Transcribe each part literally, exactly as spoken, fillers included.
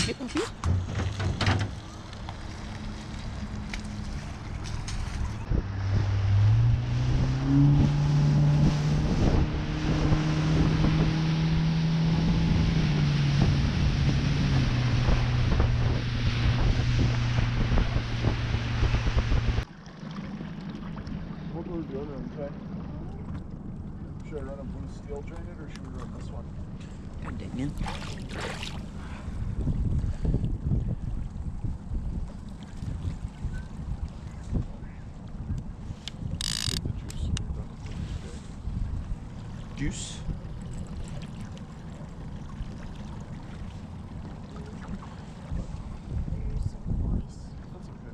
Get my feet. What do we do on okay? Should I run a blue steel drain it or should we run this one? God dang it. Take the juice so we're done with it. Juice. That's okay.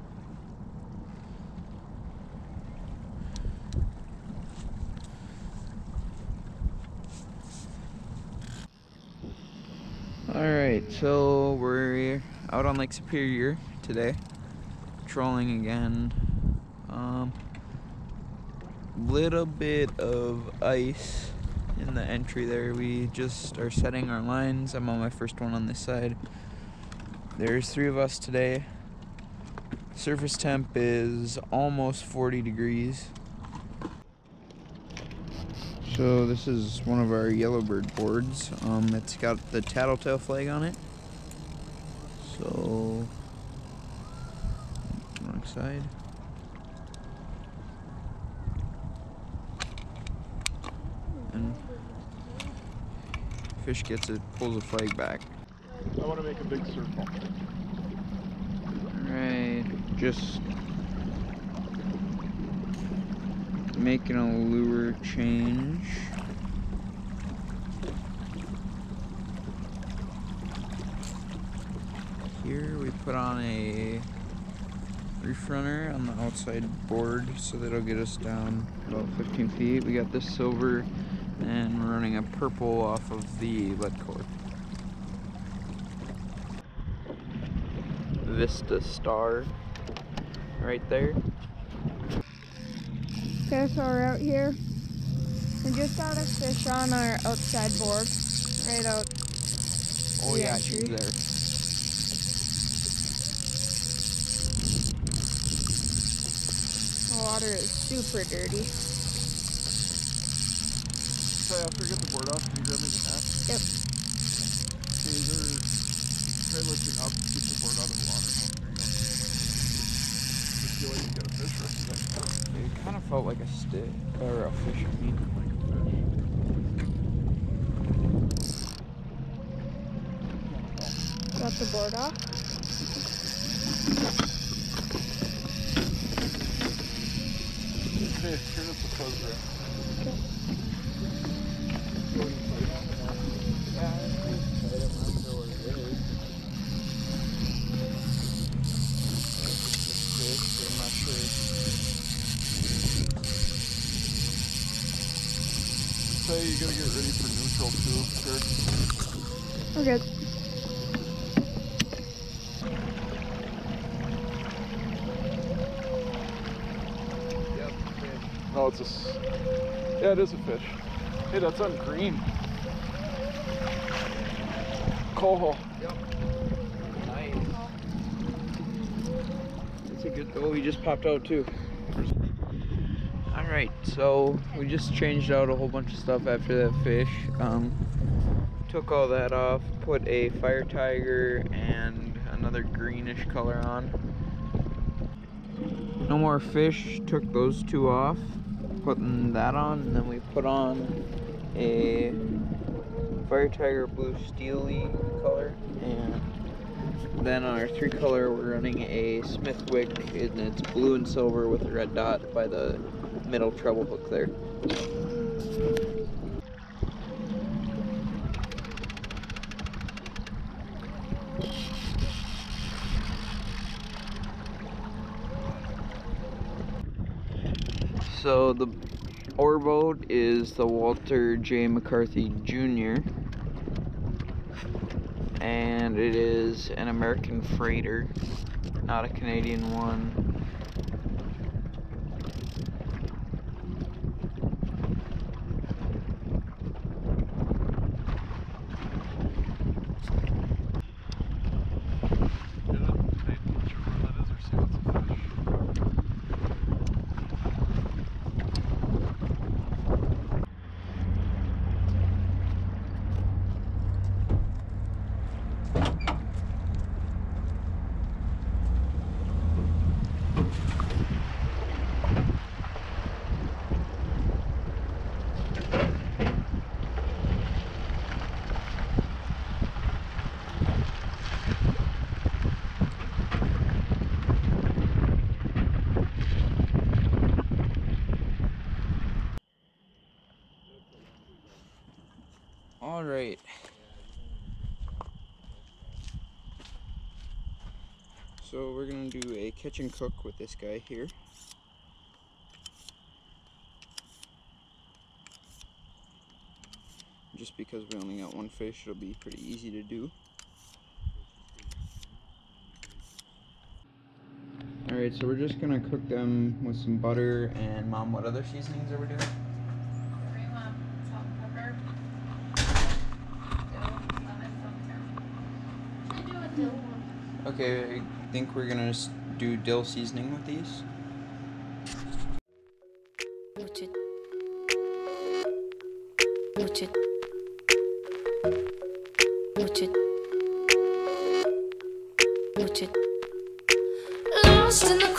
Alright, so we're out on Lake Superior today, trolling again. Um, little bit of ice in the entry there. We just are setting our lines. I'm on my first one on this side. There's three of us today. Surface temp is almost forty degrees. So this is one of our yellowbird boards. Um, it's got the tattletale flag on it. So, wrong side. And fish gets it, pulls the flag back. I want to make a big circle. Alright, just making a lure change. Here we put on a reef runner on the outside board so that'll get us down about fifteen feet. We got this silver and we're running a purple off of the lead cord. Vista Star right there. Okay, so we're out here. We just got a fish on our outside board, right out. Oh the yeah, entry. she's there. The water is super dirty. Okay, after I get the board off, can you grab me the net? Yep. So either try lifting up, keep the board out of the water. Oh, there you go. I feel like you got a fish right there. It kind of felt like a stick, or a fish, I mean. Like a fish. Got the board off. Okay, turn up the fuzz there. Okay. Yeah, I'm not sure what it is. Fish, I'm not sure. Say you gotta get ready for neutral too, sure. We're good. No, it's a, s- yeah, it is a fish. Hey, that's on green. Coho. Yep. Nice. It's a good, oh, he just popped out too. Alright, so we just changed out a whole bunch of stuff after that fish. Um, took all that off, put a fire tiger and another greenish color on. No more fish, took those two off, putting that on, and then we put on a fire tiger blue steely color, and then on our three color we're running a Smithwick, and it's blue and silver with a red dot by the middle treble hook there. So the oar boat is the Walter J. McCarthy Junior and it is an American freighter, not a Canadian one. Alright. So we're gonna do a catch and cook with this guy here. Just because we only got one fish, it'll be pretty easy to do. Alright, so we're just gonna cook them with some butter and, Mom, what other seasonings are we doing? Curcuma, salt and pepper, dill, lemon, some Should I do a dill one? Okay, I think we're gonna s- do dill seasoning with these. Noted. Noted. Noted. Noted. Lost in the